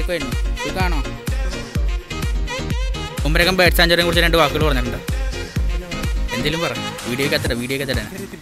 എന്തൊക്കെയായിരുന്നു സുഖമാണോ? കുമരകം ബേർഡ് സാഞ്ചുറിയെ കുറിച്ച് 2 വാക്കുകൾ പറഞ്ഞിട്ടുണ്ട്. എന്തെങ്കിലും പറ. വീഡിയോക്ക് എത്തട.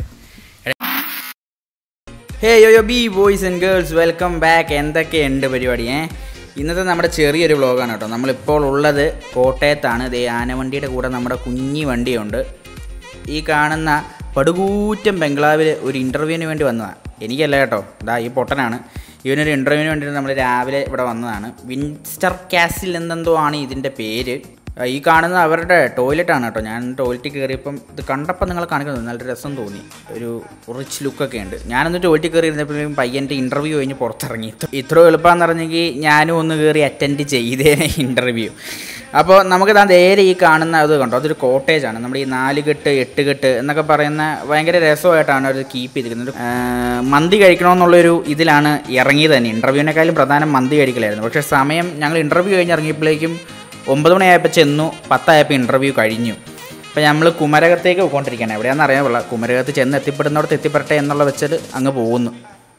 Hey yo B boys and girls, welcome back. എന്തൊക്കെയുണ്ട് പരിപാടി? ഇന്നത്തെ നമ്മുടെ ചെറിയൊരു വ്ളോഗാണ് കേട്ടോ. നമ്മളിപ്പോൾ ഉള്ളത് കോട്ടയത്താണ്. ഇതേ ആനവണ്ടിയുടെ കൂടെ നമ്മുടെ കുഞ്ഞി വണ്ടിയുണ്ട്. ഈ കാണുന്ന പടുകൂറ്റൻ ബംഗ്ലാവിൽ ഒരു ഇൻ്റർവ്യൂവിന് വേണ്ടി വന്നതാണ്. എനിക്കല്ല കേട്ടോ, ഈ പൊട്ടനാണ്. ഇവനൊരു ഇൻ്റർവ്യൂവിന് വേണ്ടിയിട്ട് നമ്മൾ രാവിലെ ഇവിടെ വന്നതാണ്. വിൻസ്റ്റർ കാസിൽ എന്നെന്തോ ആണ് ഇതിൻ്റെ പേര്. ഈ കാണുന്നത് അവരുടെ ടോയ്ലറ്റാണ് കേട്ടോ. ഞാൻ ടോയ്ലറ്റിൽ കയറിയപ്പം ഇത് കണ്ടപ്പോൾ നിങ്ങൾ കാണിക്കുന്നത് നല്ല രസം തോന്നി. ഒരു റിച്ച് ലുക്കൊക്കെ ഉണ്ട്. ഞാനൊന്ന് ടോയ്ലറ്റിൽ കയറി ഇരുന്നപ്പോഴും പയ്യൻ്റെ ഇൻ്റർവ്യൂ കഴിഞ്ഞ് പുറത്തിറങ്ങി. ഇത്ര എളുപ്പമെന്ന് പറഞ്ഞെങ്കിൽ ഞാനും ഒന്ന് കയറി അറ്റൻഡ് ചെയ്തേനെ ഇൻ്റർവ്യൂ. അപ്പോൾ നമുക്ക് നേരെ ഈ കാണുന്ന അത് കണ്ടോ, അതൊരു കോട്ടേജാണ്. നമ്മുടെ ഈ 4 കെട്ട് 8 കെട്ട് എന്നൊക്കെ പറയുന്ന ഭയങ്കര രസമായിട്ടാണ് അവർ കീപ്പ് ചെയ്തിരിക്കുന്നത്. മന്തി കഴിക്കണമെന്നുള്ളൊരു ഇതിലാണ് ഇറങ്ങിയത് തന്നെ. ഇൻ്റർവ്യൂവിനേക്കാളും പ്രധാനം മന്തി കഴിക്കലായിരുന്നു. പക്ഷേ സമയം ഞങ്ങൾ ഇൻ്റർവ്യൂ കഴിഞ്ഞ് ഇറങ്ങിയപ്പോഴേക്കും 9 മണിയായപ്പോൾ ചെന്നു, 10 ആയപ്പോൾ ഇൻ്റർവ്യൂ കഴിഞ്ഞു. അപ്പോൾ നമ്മൾ കുമരകത്തേക്ക് പോയിക്കൊണ്ടിരിക്കുകയാണ്. എവിടെയാണെന്ന് അറിയാൻ പാടില്ല. കുമരകത്ത് ചെന്ന് എത്തിപ്പെടുന്നിടത്ത് എത്തിപ്പെടട്ടെ എന്നുള്ള വെച്ചിട്ട് അങ്ങ് പോകുന്നു.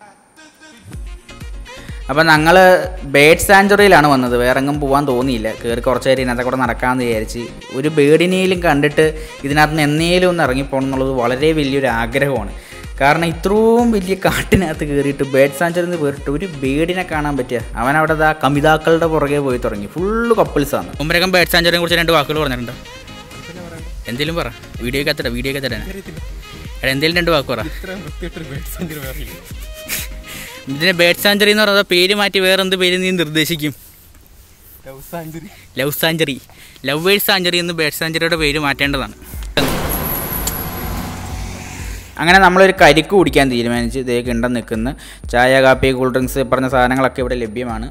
അപ്പോൾ ഞങ്ങൾ ബേർഡ് സാഞ്ചുറിയിലാണ് വന്നത്. വേറെ എങ്ങും പോകാൻ തോന്നിയില്ല. കയറി കുറച്ച് നേരം ഇതിനകത്ത് കൂടെ നടക്കാമെന്ന് വിചാരിച്ച്. ഒരു ബേർഡിനെയും കണ്ടിട്ട് ഇതിനകത്ത് നിന്ന് എന്നേലും ഒന്ന് ഇറങ്ങിപ്പോകണം എന്നുള്ളത് വളരെ വലിയൊരു ആഗ്രഹമാണ്. കാരണം ഇത്രയും വലിയ കാട്ടിനകത്ത് കയറിയിട്ട് ബേർഡ് സാഞ്ചുറിയിൽ നിന്ന് കയറിയിട്ട് ഒരു ബേർഡിനെ കാണാൻ പറ്റുക. അവനവിടെ കമിതാക്കളുടെ പുറകെ പോയി തുടങ്ങി. ഫുള്ള് കപ്പിൾസാണ്. കുമരകം ബേർഡ് സാഞ്ചുറിയെ കുറിച്ച് 2 വാക്കുകൾ പറഞ്ഞിട്ടുണ്ട്. എന്തെങ്കിലും പറ. വീഡിയോക്ക് എത്തട. എന്തെങ്കിലും 2 വാക്ക് പറ. ഇതിനെ ബേർഡ് സാഞ്ചുറി എന്ന് പറയുന്നത് പേര് മാറ്റി വേറെ എന്ത് പേര് നീ നിർദ്ദേശിക്കും? ലവ് സാഞ്ചുറി, ലവേഴ്സ് സാഞ്ചുറി എന്ന് ബേർഡ് സാഞ്ചുറിയുടെ പേര് മാറ്റേണ്ടതാണ്. അങ്ങനെ നമ്മളൊരു കരിക്ക് കുടിക്കാൻ തീരുമാനിച്ച് ഇതേ കിണ്ടം നിൽക്കുന്നു. ചായ, കാപ്പി, കൂൾ ഡ്രിങ്ക്സ് പറഞ്ഞ സാധനങ്ങളൊക്കെ ഇവിടെ ലഭ്യമാണ്.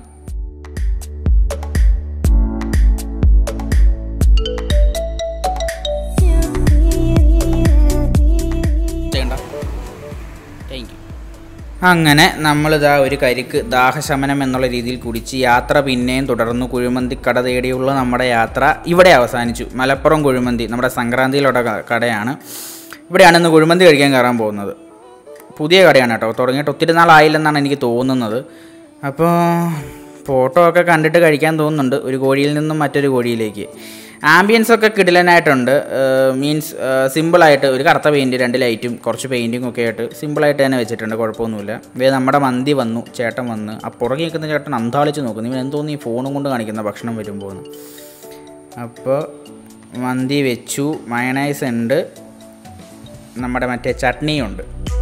അങ്ങനെ നമ്മളിതാ ഒരു കരിക്ക് ദാഹശമനം എന്നുള്ള രീതിയിൽ കുടിച്ച് യാത്ര പിന്നെയും തുടർന്നു. കുഴിമന്തി കട തേടിയുള്ള നമ്മുടെ യാത്ര ഇവിടെ അവസാനിച്ചു. മലപ്പുറം കുഴിമന്തി നമ്മുടെ സംക്രാന്തിയിലുള്ള കടയാണ്. ഇവിടെയാണ് ഇന്ന് കുഴിമന്തി കഴിക്കാൻ കയറാൻ പോകുന്നത്. പുതിയ കടയാണ് കേട്ടോ. തുടങ്ങിയിട്ട് ഒത്തിരി നാളായില്ലെന്നാണ് എനിക്ക് തോന്നുന്നത്. അപ്പോൾ ഫോട്ടോ ഒക്കെ കണ്ടിട്ട് കഴിക്കാൻ തോന്നുന്നുണ്ട്. ഒരു കോഴിയിൽ നിന്നും മറ്റൊരു കോഴിയിലേക്ക്. ആംബിയൻസൊക്കെ കിടിലനായിട്ടുണ്ട്. മീൻസ് സിമ്പിളായിട്ട് ഒരു കറുത്ത പെയിൻറ്റ്, 2 ലൈറ്റും കുറച്ച് പെയിൻറ്റിങ്ങും ഒക്കെ ആയിട്ട് സിമ്പിളായിട്ട് തന്നെ വെച്ചിട്ടുണ്ട്. കുഴപ്പമൊന്നുമില്ല. ഇതേ നമ്മുടെ മന്തി വന്നു. ചേട്ടൻ വന്ന് ആ പുറകെ നിൽക്കുന്ന ചേട്ടൻ അന്താളിച്ച് നോക്കുന്നു. ഇവൻ എന്തോന്ന് ഈ ഫോണും കൊണ്ട് കാണിക്കുന്ന ഭക്ഷണം വരുമ്പോൾ. അപ്പോൾ മന്തി വെച്ചു. മയണൈസ് ഉണ്ട്. നമ്മുടെ മറ്റേ ചട്നിയുണ്ട്.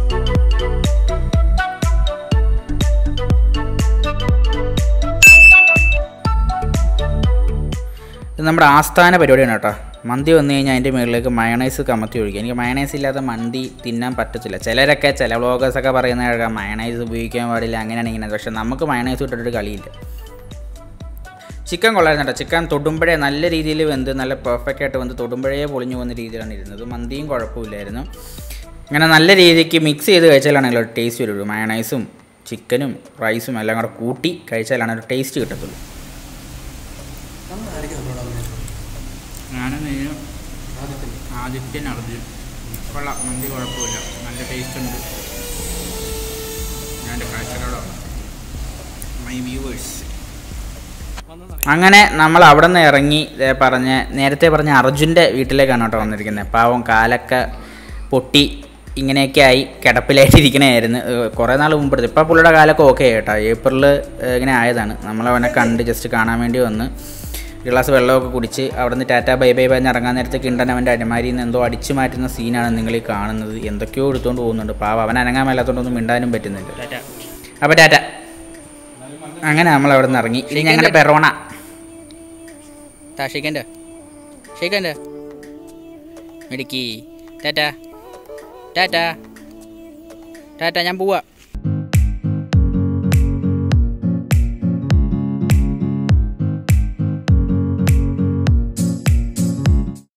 ഇത് നമ്മുടെ ആസ്ഥാന പരിപാടിയാണ് കേട്ടോ. മന്തി വന്നു കഴിഞ്ഞാൽ അതിൻ്റെ മുകളിലേക്ക് മയണൈസ് കമത്തി ഒഴിക്കുക. എനിക്ക് മയണൈസ് ഇല്ലാതെ മന്തി തിന്നാൻ പറ്റത്തില്ല. ചില വ്ളോഗേഴ്സൊക്കെ പറയുന്ന കേൾക്കാം മയണൈസ് ഉപയോഗിക്കാൻ പാടില്ല, അങ്ങനെയാണ് ഇങ്ങനെ. പക്ഷേ നമുക്ക് മയണൈസ് ഇട്ടിട്ടൊരു കളിയില്ല. ചിക്കൻ കൊള്ളായിരുന്നു കേട്ടോ. ചിക്കൻ തൊടുമ്പോഴേ നല്ല രീതിയിൽ വെന്ത് നല്ല പെർഫെക്റ്റ് ആയിട്ട് വെന്ത് തൊടുമ്പോഴേ പൊളിഞ്ഞു പോകുന്ന രീതിയിലാണ് ഇരുന്നത്. മന്തിയും കുഴപ്പമില്ലായിരുന്നു. ഇങ്ങനെ നല്ല രീതിക്ക് മിക്സ് ചെയ്ത് കഴിച്ചാലാണെങ്കിൽ ഒരു ടേസ്റ്റ് വരുള്ളൂ. മയണൈസും ചിക്കനും റൈസും എല്ലാം കൂടെ കൂട്ടി കഴിച്ചാലാണ് ഒരു ടേസ്റ്റ് കിട്ടത്തുള്ളൂ. ആദിത്യൻ അർജുൻ കൊള്ളാം. മന്തി കുഴപ്പമില്ല, നല്ല ടേസ്റ്റ് ഉണ്ട്. ഞാൻ എൻ്റെ കാഴ്ചകളോടാണ് മൈ വ്യൂവേഴ്സ്. അങ്ങനെ നമ്മൾ അവിടെ നിന്ന് ഇറങ്ങി നേരത്തെ പറഞ്ഞ അർജുൻ്റെ വീട്ടിലേക്കാണ് കേട്ടോ വന്നിരിക്കുന്നത്. പാവം കാലൊക്കെ പൊട്ടി ഇങ്ങനെയൊക്കെ ആയി കിടപ്പിലായിട്ടിരിക്കണമായിരുന്നു കുറേ നാൾ മുമ്പെടുത്ത്. ഇപ്പോൾ പുള്ളിയുടെ കാലൊക്കെ ഓക്കെ കേട്ടോ. ഏപ്രിൽ ഇങ്ങനെ ആയതാണ്. നമ്മളവനെ കണ്ട് ജസ്റ്റ് കാണാൻ വേണ്ടി വന്ന് ഒരു ഗ്ലാസ് വെള്ളമൊക്കെ കുടിച്ച് അവിടെ നിന്ന് ടാറ്റ ബൈ ബൈ പറഞ്ഞ് ഇറങ്ങാൻ നേരത്തെ കിണ്ടൻ അവൻ്റെ അടിമാരിയിൽ നിന്ന് എന്തോ അടിച്ചു മാറ്റുന്ന സീനാണ് നിങ്ങൾ ഈ കാണുന്നത്. എന്തൊക്കെയോ എടുത്തുകൊണ്ട് പോകുന്നുണ്ട്. പാവം അവൻ അനങ്ങാൻ മേലാത്തോണ്ടൊന്നും മിണ്ടാനും പറ്റുന്നില്ല. അപ്പോൾ ടാറ്റ. അങ്ങനെ നമ്മൾ അവിടെ നിന്ന് ഇറങ്ങി. ഇനി ഞങ്ങളുടെ പെറോണ ഷെയ്ക്കൻ്റെ മിടുക്കി. ടാറ്റ ടാറ്റ ടാറ്റ. ഞാൻ പോവാ.